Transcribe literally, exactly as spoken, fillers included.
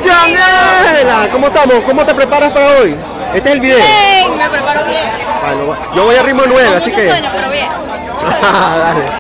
Chanela, ¿cómo estamos? ¿Cómo te preparas para hoy? Este es el video. Bien, me preparo bien. Bueno, yo voy a ritmo nueve, Con así mucho que... sueño, pero bien. Dale.